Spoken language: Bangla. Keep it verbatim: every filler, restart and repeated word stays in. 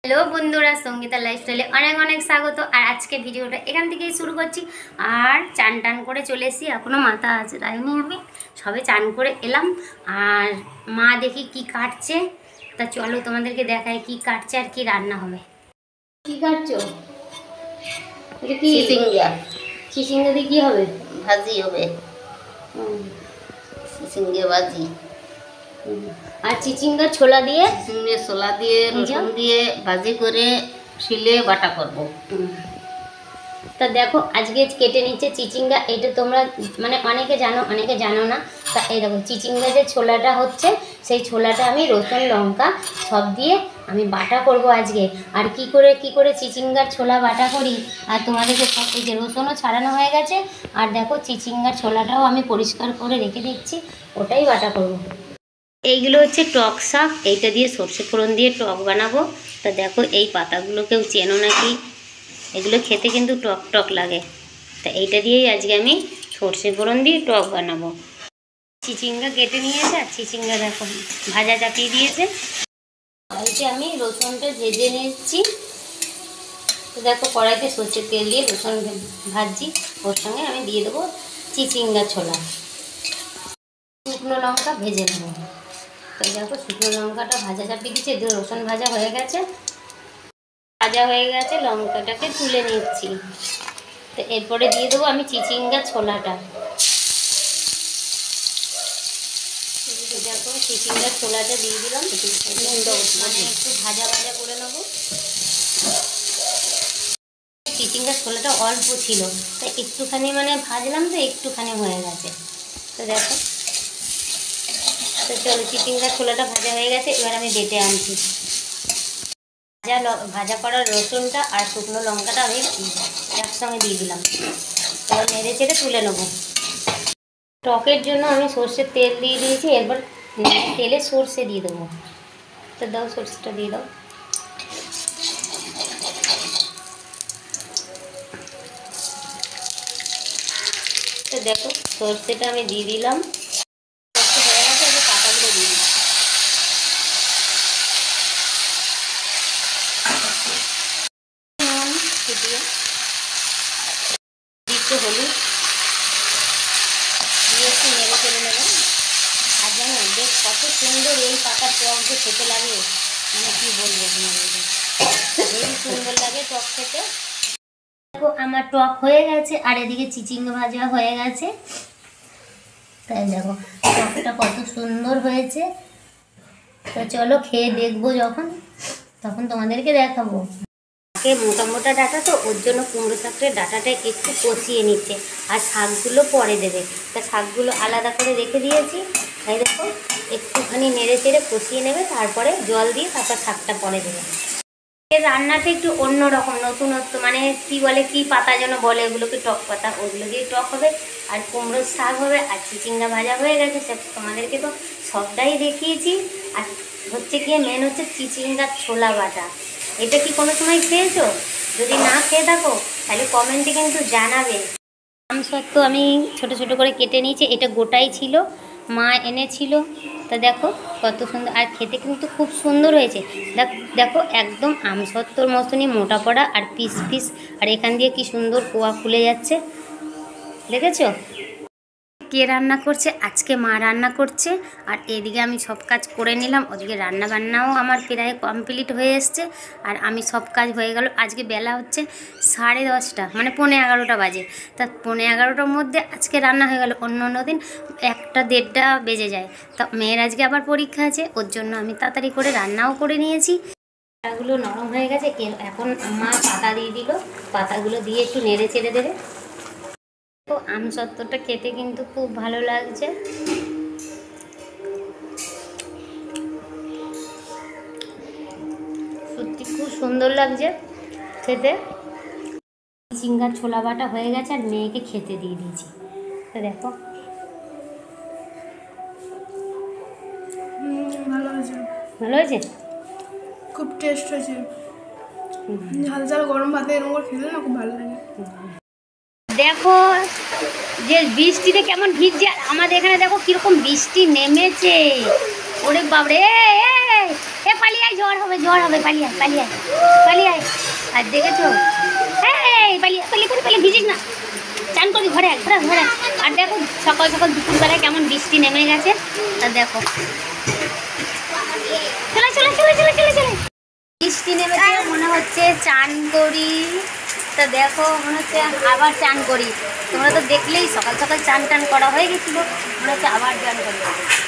হ্যালো বন্ধুরা, সঙ্গীতা লাইফস্টাইলে অনেক অনেক স্বাগত। আর আজকে ভিডিওটা এখান থেকেই শুরু করছি। আর চান টান করে চলে এসেছি, এখনও মাথা আঁচড়াইনি, আমি সবে চান করে এলাম। আর মা দেখি কি কাটছে, তা চলো তোমাদেরকে দেখায় কি কাটছে আর কি রান্না হবে। কি কাটছো? এটা কি চিচিঙ্গা? চিচিঙ্গা দিয়ে কী হবে? ভাজি হবে। চিচিঙ্গা ভাজি আর চিচিঙ্গা ছোলা দিয়ে চিচিঙ্গা ছোলা দিয়ে রসুন দিয়ে ভাজি করে শিলে বাটা করব। তা দেখো আজকে কেটে নিচ্ছে চিচিঙ্গা। এটা তোমরা মানে অনেকে জানো অনেকে জানো না। তা এই দেখো চিচিঙ্গা যে ছোলাটা হচ্ছে, সেই ছোলাটা আমি রসুন লঙ্কা সব দিয়ে আমি বাটা করব আজকে। আর কি করে কি করে চিচিঙ্গার ছোলা বাটা করি আর তোমাদেরকে সব, এই যে রসুনও ছাড়ানো হয়ে গেছে। আর দেখো চিচিঙ্গার ছোলাটাও আমি পরিষ্কার করে রেখে দিচ্ছি, ওটাই বাটা করব। এইগুলো হচ্ছে টক শাক, এইটা দিয়ে সর্ষে ফোড়ন দিয়ে টক বানাবো। তা দেখো এই পাতাগুলো কেউ চেনো নাকি? এগুলো খেতে কিন্তু টক টক লাগে। তা এইটা দিয়েই আজকে আমি সর্ষে ফোড়ন দিয়ে টক বানাবো। চিচিঙ্গা কেটে নিয়েছে আর চিচিঙ্গা দেখো ভাজা চাপিয়ে দিয়েছে। কড়াইতে আমি রসুনটা ভেজে নিচ্ছি। তো দেখো কড়াইতে সর্ষের তেল দিয়ে রসুন ভাজছি, ওর সঙ্গে আমি দিয়ে দেবো চিচিঙ্গা ছোলা, শুকনো লঙ্কা ভেজে নেবো। তো দেখো শুকনো লঙ্কাটা ভাজা চাপিয়ে দিচ্ছে, রসুন ভাজা হয়ে গেছে, ভাজা হয়ে গেছে, লঙ্কাটাকে তুলে নিচ্ছি। তো এরপরে দিয়ে দেবো আমি চিচিঙ্গা ছোলাটা। দেখো চিচিঙ্গা ছোলাটা দিয়ে দিলাম, মানে একটু ভাজা ভাজা করে নেবো। চিচিঙ্গা ছোলাটা অল্প ছিল, তাই একটুখানি মানে ভাজলাম, তো একটুখানি হয়ে গেছে। তো দেখো, তো চলো চিচিঙ্গা ছোলাটা ভাজা হয়ে গেছে, এবার আমি বেটে আনছি। ভাজা ভাজা করা রসুনটা আর শুকনো লঙ্কাটা আমি একসঙ্গে দিয়ে দিলাম, এবার নেড়ে চেড়ে তুলে নেবো। টকের জন্য আমি সর্ষের তেল দিয়ে দিয়েছি, এরপর তেলে সর্ষে দিয়ে দেবো। তো দাও সর্ষেটা দিয়ে দাও। তো দেখো সর্ষেটা আমি দিয়ে দিলাম, সর্ষে হয়ে গেছে, এবার পাতাগুলো দিয়ে দিই। ফুটিয়ে একটু হলুদ দিয়ে একটু নেড়ে চেড়ে নেব। আর জানো বেশ কত সুন্দর এই পাতার টক যে খেতে লাগে, মানে কী বলবো তোমাদেরকে, খুবই সুন্দর লাগে টক খেতে। দেখো আমার টক হয়ে গেছে আর এদিকে চিচিঙ্গা ভাজা হয়ে গেছে। তাই দেখো টকটা কত সুন্দর হয়েছে। তো চলো খেয়ে দেখবো, যখন তখন তোমাদেরকে দেখাবো। মোটা মোটা ডাঁটা তো, ওর জন্য কুমড়ো শাকের ডাঁটাটা একটু কষিয়ে নিচ্ছে, আর শাকগুলো পরে দেবে। তা শাকগুলো আলাদা করে রেখে দিয়েছি। তাই দেখো একটুখানি নেড়ে চেড়ে কষিয়ে নেবে, তারপরে জল দিয়ে তারপর শাকটা পরে দেবে। এর রান্নাটা একটু অন্যরকম, নতুনত্ব, মানে কি বলে, কি পাতা যেন বলে ওগুলোকে, টক পাতা, ওগুলো দিয়ে টক হবে। আর কুমড়োর শাক হবে, আর চিচিঙ্গা ভাজা হয়ে গেছে। সে তোমাদেরকে তো সবটাই দেখিয়েছি। আর হচ্ছে গিয়ে মেন হচ্ছে চিচিঙ্গার ছোলা বাটা। এটা কি কোনো সময় খেয়েছো? যদি না খেয়ে থাকো তাহলে কমেন্টে কিন্তু জানাবে। আম সত্ত্ব আমি ছোট ছোট করে কেটে নিয়েছি, এটা গোটাই ছিল, মা এনেছিল। তা দেখো কত সুন্দর, আর খেতে কিন্তু খুব সুন্দর হয়েছে। দেখো একদম আম সত্ত্বর মতনই মোটা পড়া আর পিস পিস, আর এখান দিয়ে কি সুন্দর কোয়া খুলে যাচ্ছে, দেখেছো? কে রান্না করছে? আজকে মা রান্না করছে। আর এদিকে আমি সব কাজ করে নিলাম, ওদিকে রান্না বান্নাও আমার প্রায় কমপ্লিট হয়ে এসছে। আর আমি সব কাজ হয়ে গেল। আজকে বেলা হচ্ছে সাড়ে দশটা, মানে পৌনে এগারোটা বাজে। তা পৌনে এগারোটার মধ্যে আজকে রান্না হয়ে গেল। অন্য অন্য দিন একটা দেড়টা বেজে যায়। তা মেয়ের আজকে আবার পরীক্ষা আছে, ওর জন্য আমি তাড়াতাড়ি করে রান্নাও করে নিয়েছি। পাতাগুলো নরম হয়ে গেছে, এখন মা পাতা দিয়ে দিল, পাতাগুলো দিয়ে একটু নেড়ে চেড়ে দেবে। তো আম সত্ত্বটা খেতে কিন্তু খুব ভালো লাগছে। সত্যি খুব সুন্দর লাগছে খেতে। চিচিঙ্গার ছোলা বাটা হয়ে গেছে আর মেয়েকে খেতে দিয়ে দিয়েছি। তো দেখো ভালো হয়েছে, ভালো হয়েছে, খুব টেস্ট হয়েছে। ঝাল ঝাল গরম ভাতে এরকম করে খেলে না খুব ভালো লাগে। দেখো যে বৃষ্টিতে কেমন ভিজছে, আর আমাদের এখানে দেখো কিরকম বৃষ্টি নেমেছে। ওরে বাবরে, এ পালিয়ে জ্বর হবে জ্বর হবে পালিয়ে আয় পালিয়ে আয় পালিয়ে আয়। আর দেখেছো এই পালিয়ে পালিয়ে করে পালিয়ে ভিজিস না, চান করি ঘরে আয় ঘরে আয়, ঘরে আয়। আর দেখো সকাল সকাল দুপুরবেলায় কেমন বৃষ্টি নেমে গেছে। তা দেখো চলে চলে চলে চলে চলে চলে বৃষ্টি নেমেছে, মনে হচ্ছে চান করি। তা দেখো মনে হচ্ছে আবার চান করি। তোমরা তো দেখলেই সকাল সকাল চান টান করা হয়ে গেছিলো, মনে হচ্ছে আবার চান করি।